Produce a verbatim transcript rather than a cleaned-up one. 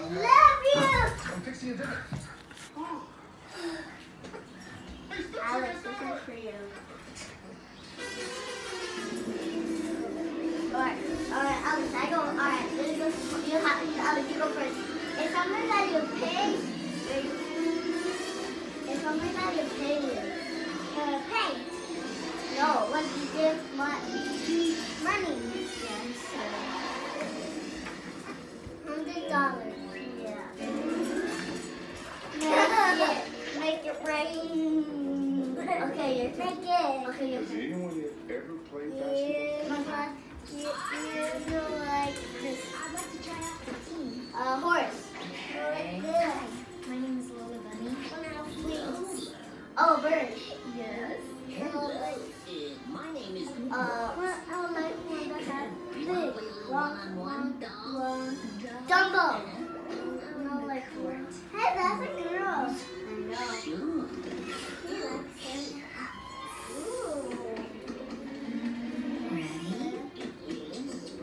Love you. I'm fixing your dinner. Alex, this is for you. Alright, alright, Alex, I go. Alright, this goes. You have, Alex, you go first. If something that you pay, if something that you pay with, uh, pay. No, what you give money? Money. Yes. Hundred dollars. Yeah. Make it, make it rain. Okay, you're make it. Okay, you're. Has anyone ever played Yeah, basketball? my you, you know, like this. I'd like to try out the team. Uh, horse. Okay. Good. My name is Lola Bunny. Wings. Oh, bird.